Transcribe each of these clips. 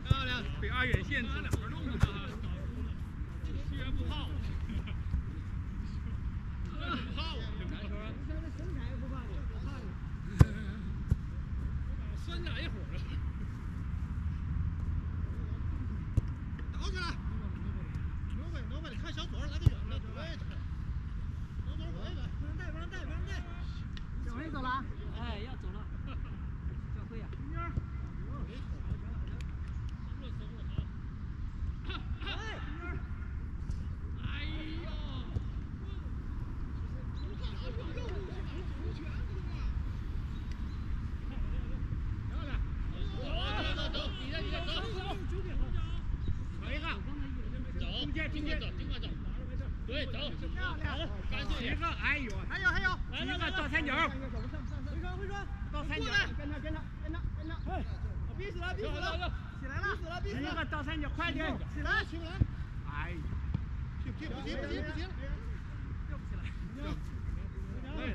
漂亮，被阿远限制了。居然不泡。不泡，身材不怕你，不怕你。酸哪一会儿了？倒起来！挪呗，你看小左来个远的，对着。小左回来，不让带。小黑走了。哎，要走了。小黑呀。尽快走，对，走，干脆点。哎呦，还有，一个倒三角，回传，倒三角，跟他，逼死了，起来了，一个倒三角，快点，起来，哎，不行，又不起来，对，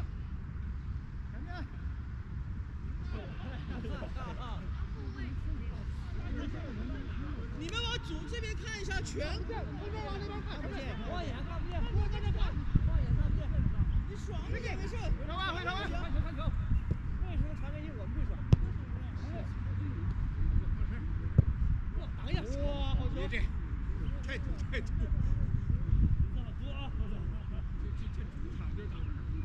你们往左这边看一下，全往这边看，望眼看不见，望这边看，望眼看不见，你爽一点没事。回头看球。为什么传给你我们会爽？挡一下。哇，好球！太土。这主场。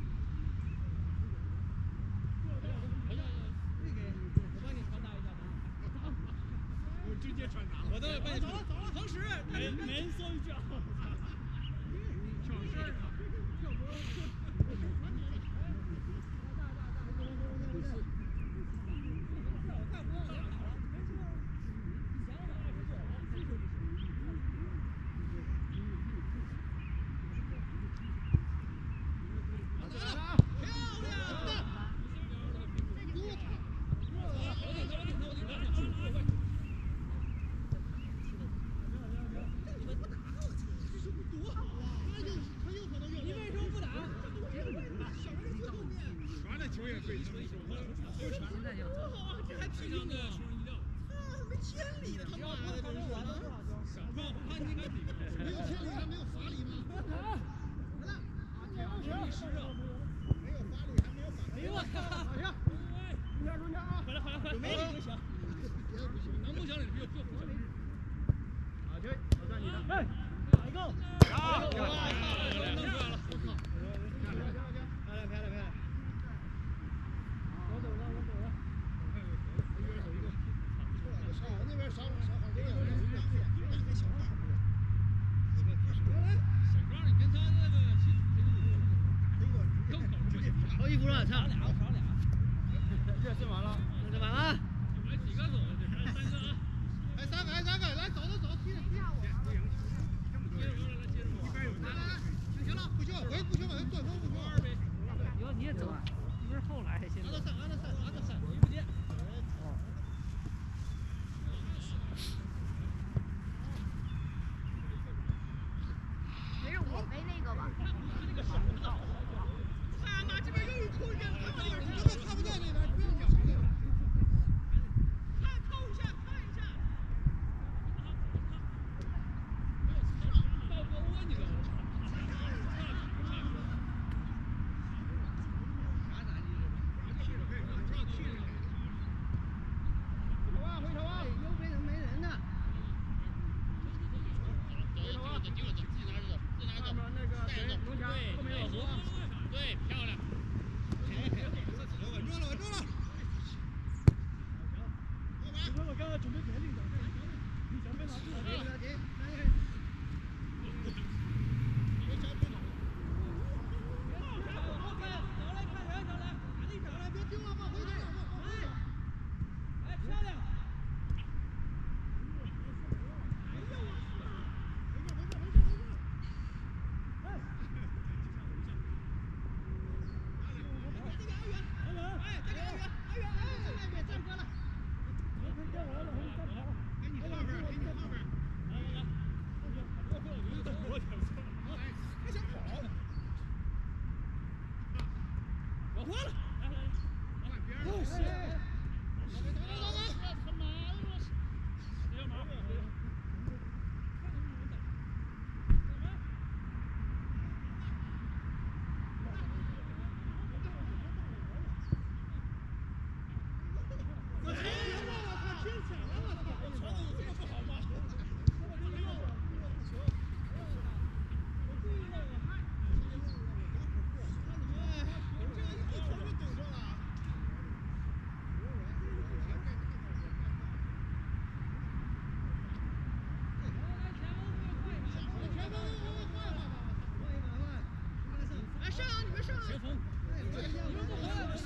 我帮你传达一下。我直接传达。我都帮你走了，同时没说一句啊。跳身跳不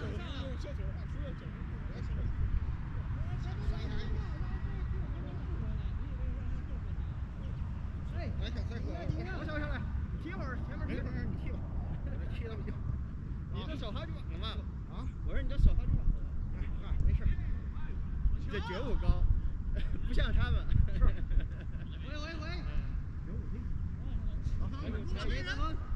你这手好久了嘛？啊？我说你这手好久了。没事。你这觉悟高，不像他们。是。喂。有武器。再给。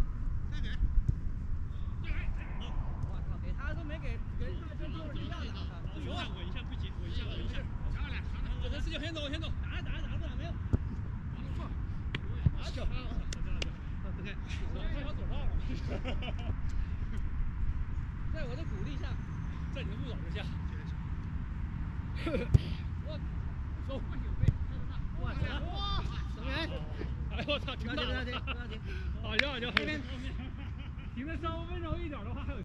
我操，给他都没给，给这就是一样的。稳一下，不急，稳一下。长点。这个事情先走。打不打没有？拿球。OK。在我的鼓励下，在你的误导之下，我收不行呗，哇！成员，哎我操，停！好球！这边停了3分钟一点的话，还有。